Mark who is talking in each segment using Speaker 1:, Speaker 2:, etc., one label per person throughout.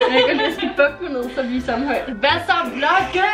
Speaker 1: Jeg kan lige skal bukke mig ned, så vi er samme højde. Hvad så, vloggen?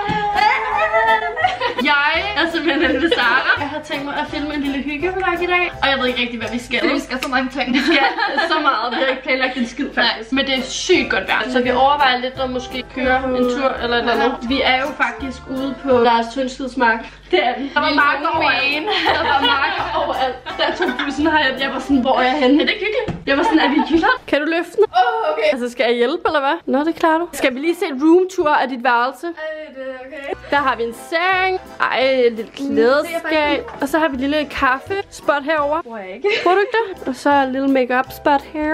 Speaker 1: Jeg er simpelthen med Sara. Jeg har tænkt mig at filme en lille hyggevlog i dag. Og jeg ved ikke rigtig, hvad vi skal.
Speaker 2: Vi skal så mange ting.
Speaker 1: Vi skal så meget. Vi har ikke planlagt en skid faktisk. Men det er sygt godt vejr. Så vi overvejer lidt at måske køre en tur eller et eller andet. Vi er jo faktisk ude på Lars Tønskidsmark. Det er vi. Der var marker overalt. Der var marker overalt. Der tog bussen her. Jeg var sådan, hvor er jeg henne? Er det hyggeligt? Jeg var sådan, er vi i Jylland? Kan du løfte den?
Speaker 2: Okay.
Speaker 1: Altså, skal jeg hjælpe, eller hvad? Nå, det klarer du. Skal vi lige se et roomtour af dit værelse?
Speaker 2: Det er okay.
Speaker 1: Der har vi en seng. Ej, et lille klædeskab. Og så har vi et lille kaffespot herover.
Speaker 2: Tror jeg ikke.
Speaker 1: Tror du ikke det? Og så et lille make-up spot her.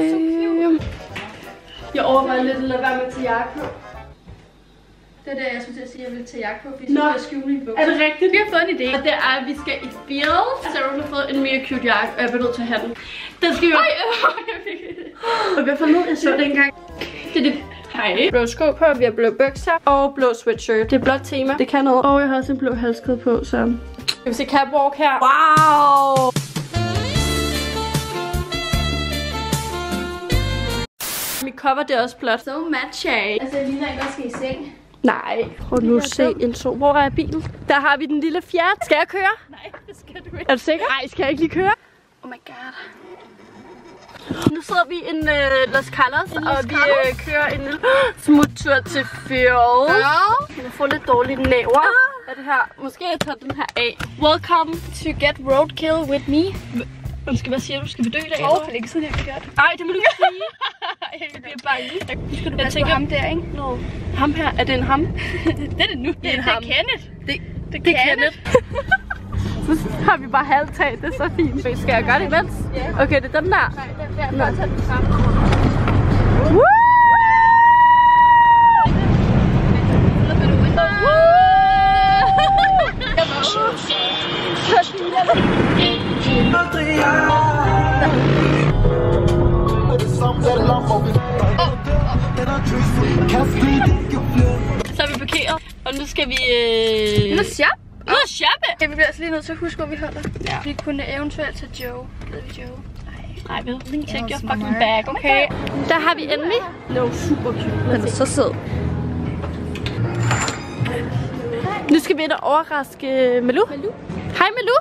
Speaker 1: Jeg overvejer lidt at lade være med at tage jakke på.
Speaker 2: Det er det, jeg skulle til at sige, at jeg vil tage jakke på, fordi
Speaker 1: Nå.
Speaker 2: så vil jeg skjule i bukser.
Speaker 1: Er det rigtigt?
Speaker 2: Vi har fået en idé.
Speaker 1: Og det er, at vi skal i Fields. Så hun har fået en mega cute jakke, og jeg bliver nødt til at have den. Den skal jo...
Speaker 2: Jeg fik det.
Speaker 1: Og hvad for noget, jeg så det engang? Det er det. Hej. Blå sko på, vi har blå bukser og blå sweatshirt. Det er blåt tema. Det kan noget. Og jeg har også en blå halskæde på, så... Skal vi se catwalk her? Wow! Mit cover, det er også blåt.
Speaker 2: So matchy. Altså, jeg ligner ikke, der skal i seng.
Speaker 1: Nej, prøv nu at se en så. Hvor er bilen? Der har vi den lille Fiat. Skal jeg køre?
Speaker 2: Nej, det skal du ikke.
Speaker 1: Er du sikker? Nej, skal jeg ikke lige køre?
Speaker 2: Oh my god.
Speaker 1: Nu sidder vi i en Los Carlos, og vi kører en lille smuttur til Fields. Jeg får lidt dårlige næver af det her. Måske jeg tager den her af. Welcome to get roadkill with me. Undskyld, hvad siger du? Skal vi dø i dag?
Speaker 2: Det er ikke sådan, jeg har gjort.
Speaker 1: Ej, det må du ikke sige. Jeg bliver bange.
Speaker 2: Nu skal du passe på ham der, ikke?
Speaker 1: No. Ham her, er det en ham?
Speaker 2: Det er det nu. Det er Kenneth. Det
Speaker 1: er Kenneth. Så har vi bare halvtag, det er så fint. Skal jeg gøre det imens?
Speaker 2: Ja.
Speaker 1: Okay, det er den der.
Speaker 2: Nej, den der. Bare tage den sammen.
Speaker 1: Woo! Så er vi parkeret, og nu skal vi
Speaker 2: Nu shoppe.
Speaker 1: ud at shoppe.
Speaker 2: Ja, vi bliver altså lige nødt til at huske, hvor vi holder. Ja. Vi kunne eventuelt tage Joe. Ved vi Joe?
Speaker 1: Nej, vel. Take your fucking bag, okay? Der har vi endelig. Det var super cute. Den er så sød. Nu skal vi ind og overraske Malou. Hej Malou.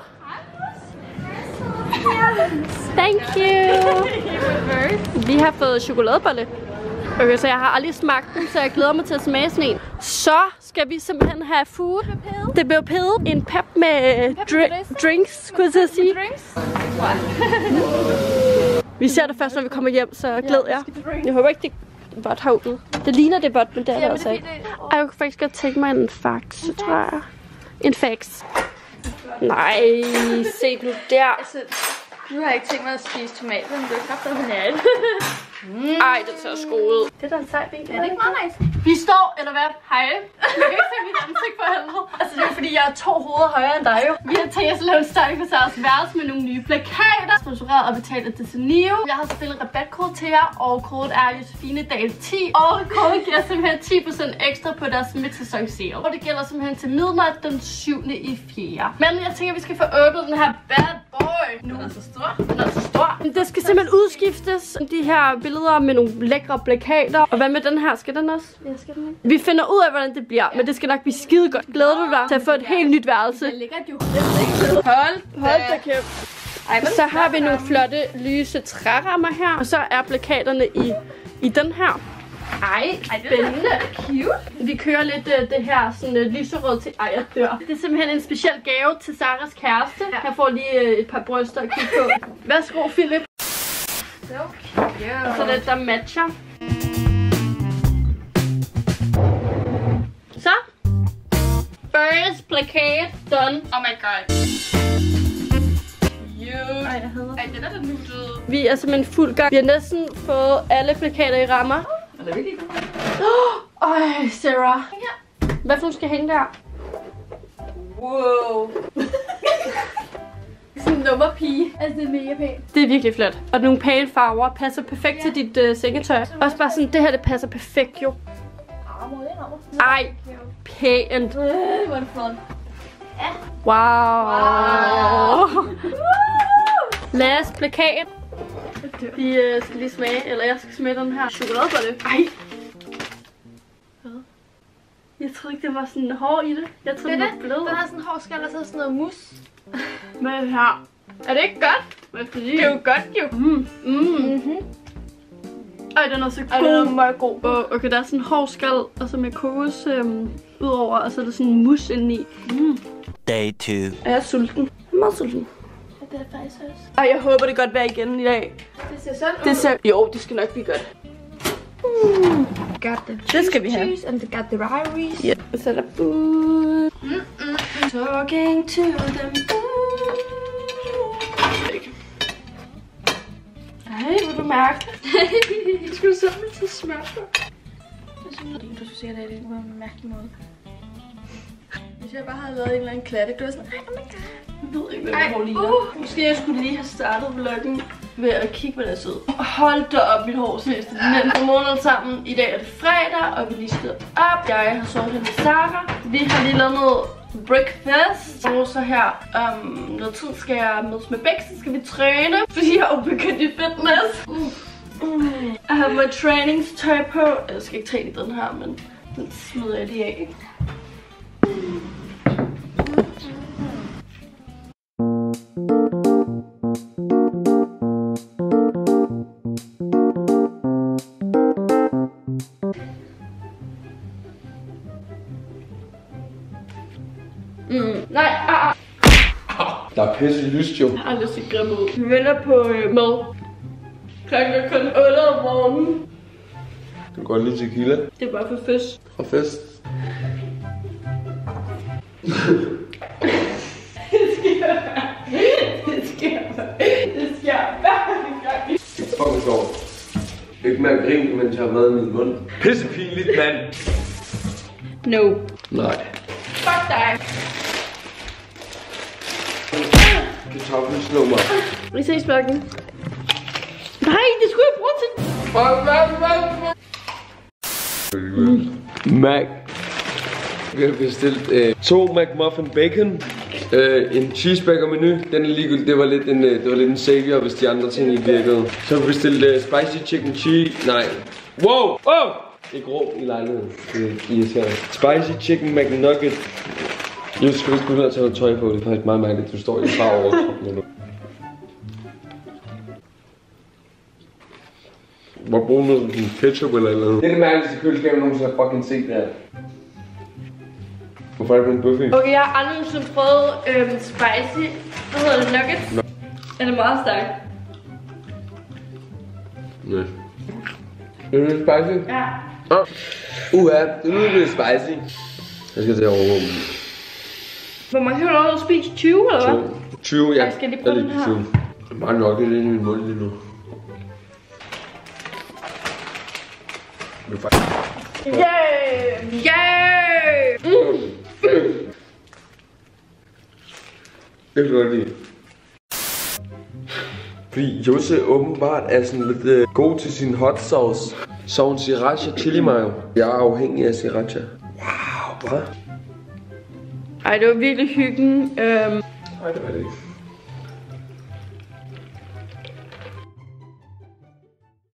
Speaker 1: Thank you. Vi har fået chokoladebolle. Okay, så jeg har aldrig smagt den, så jeg glæder mig til at smage sådan en. Så skal vi simpelthen have food. Det blev pillet. En pep med drinks, skulle jeg til at sige. Vi ser det først, når vi kommer hjem, så glæd jer. Jeg håber ikke, det er bot herude. Det ligner det bot, men det er det altså ikke. Jeg kunne faktisk godt tænke mig en fax, tror jeg. En fax. Nej, se nu der.
Speaker 2: Altså, nu har jeg ikke tænkt mig at spise tomater, men det er kraftigt med nat.
Speaker 1: Ej, det ser sgu ud.
Speaker 2: Det er da en sej bil. Er det ikke meget nice?
Speaker 1: Vi står, eller hvad? Hej. Jeg kan ikke se mit ansigt for helvede. Altså, det er fordi, jeg er 2 hoveder højere end dig jo. Vi har tænkt os at lave en styling for Saras værelse med nogle nye plakater. Sponsoreret og betalt af Desenio. Jeg har stillet rabatkode til jer, og koden er Josefine-Dahl10. Og koden giver simpelthen 10% ekstra på deres midsæson sale. Og det gælder simpelthen til midnat den 7.4. Men jeg tænker, at vi skal få åbnet den her bad boy. Nu er den så stor. Den er så stor. Det skal simpelthen udskiftes. De her billeder med nogle lækre plakater. Og hvad med den her? Skal den også?
Speaker 2: Ja, skal den ikke?
Speaker 1: Vi finder ud af, hvordan det bliver, men det skal nok blive skide godt. Glæder du dig til at få et helt nyt værelse?
Speaker 2: Det ligger jo. Hold
Speaker 1: da kæft. Så har vi nogle flotte, lyse trærammer her. Og så er plakaterne i den her. Ej, spændende. Cute. Vi kører lidt det her sådan lyserød til... Ej, jeg dør. Det er simpelthen en speciel gave til Saras kæreste. Jeg får lige et par bryster at kigge på. Værsgo, Philip.
Speaker 2: So cute.
Speaker 1: Og så det, der matcher. Så. First plakat done.
Speaker 2: Oh my god.
Speaker 1: Ej, jeg hader.
Speaker 2: Ej, den er da nuttet.
Speaker 1: Vi er simpelthen fuld gang. Vi har næsten fået alle plakater i rammer.
Speaker 2: Er det virkelig?
Speaker 1: Ej, Sarah. Hvad for du skal hænge der?
Speaker 2: Wow. Sådan en nummerpige. Altså, det er mega pænt.
Speaker 1: Det er virkelig flot. Og nogle pale farver passer perfekt til dit sengetøj. Også bare sådan, det her det passer perfekt jo. Ej, pænt.
Speaker 2: Hvor er det flot.
Speaker 1: Wow. Last plakat. Vi skal lige smage, eller jeg skal smage den her chokoladebolle. Ej! Hvad? Jeg troede ikke, det var sådan hård i det. Jeg troede, det var blød.
Speaker 2: Den har sådan en hård skal, og så sådan noget mus.
Speaker 1: Med her.
Speaker 2: Er det ikke godt? Det er jo godt, jo.
Speaker 1: Ej, den er så god.
Speaker 2: Ej, den er meget god.
Speaker 1: Okay, der er sådan en hård skal, og så med kokos udover, og så er der sådan en mus indeni.
Speaker 3: Day 2.
Speaker 1: Er jeg sulten? Jeg er meget sulten.
Speaker 2: Det er faktisk også.
Speaker 1: Ej, jeg håber det godt vejr igen i dag.
Speaker 2: Det ser sådan ud.
Speaker 1: Jo, det skal nok blive godt.
Speaker 2: Got the
Speaker 1: Det skal vi have.
Speaker 2: cheese and got the rice.
Speaker 1: Ja, og så er der bud. Talking to them. Ej, vil du mærke det?
Speaker 2: Skal du simpelthen til smør på? Du skulle sikkert have det på en mærkelig måde. Hvis jeg bare havde lavet en eller anden klatte, du var sådan, ej, oh my god.
Speaker 1: Jeg ved ikke, hvad jeg får lige der. Måske jeg skulle lige have startet vloggen ved at kigge, hvad der sidder. Hold da op, mit hår ses. Men for måneden sammen. I dag er det fredag, og vi lige stået op. Jeg har sovet med Sarah. Vi har lige lavet noget breakfast. Og så her noget tid skal jeg mødes med Bex, så skal vi træne. Fordi jeg er jo begyndt i fitness. Jeg har mit træningstøj på. Jeg skal ikke træne i den her, men den smider jeg lige af. Nej,
Speaker 4: Der er pisse lyst jo.
Speaker 1: Jeg har aldrig set grimme ud. Vi venter på mad. Klokken er kun 8 om morgenen.
Speaker 4: Du kan godt lide tequila.
Speaker 1: Det er bare for fisk.
Speaker 4: Fra fest.
Speaker 1: Det sker hver gang.
Speaker 4: Det er fucking sjovt. Ikke mere grin, mens jeg har mad i min mund. Pisse pinligt, mand.
Speaker 1: No.
Speaker 4: Nej.
Speaker 1: Fuck dig.
Speaker 4: Kartoffelsnummer.
Speaker 1: Vi ses, Blokken. Nej, det skulle jeg bruge til.
Speaker 4: Mac. Vi har bestilt 2 McMuffin bacon. En cheeseburger menu. Den er ligegyldig. Det var lidt en savior, hvis de andre ting ikke virkede. Så har vi bestilt spicy chicken cheese. Nej. Wow! Oh! Ikke råb i lejligheden. Det er irriterende. Spicy chicken McNugget. Jeg skulle ikke begynde at tage noget tøj på. Det er faktisk meget mærkeligt. Du står i et par overkroppen nu. Hvor bruger noget sådan ketchup eller noget? Det er det mærkeligste køleskab, jeg nogensinde har fucking set der. Hvorfor er det blevet buffet?
Speaker 1: Okay, jeg har aldrig nogensinde prøvet spicy. Hvad hedder det? Nuggets?
Speaker 4: No.
Speaker 1: Er det meget stærkt?
Speaker 4: Nej. Det er lidt spicy?
Speaker 1: Ja.
Speaker 4: Det er lidt spicy. Jeg skal til at overvåge.
Speaker 1: Hvor mange har du allerede spist? 20 eller hvad?
Speaker 4: 20, ja.
Speaker 1: Jeg skal lige prøve den her.
Speaker 4: 20. Meget nok, det er inde i min mund lige nu.
Speaker 1: Yeah! Yeah!
Speaker 4: Det kan du godt lide. Fordi Jose åbenbart er sådan lidt god til sin hot sauce. Så hun sriracha chili mayo. Jeg er afhængig af sriracha. Wow, hvad?
Speaker 1: Ej, det var virkelig hyggen.
Speaker 4: Nej, det var det ikke.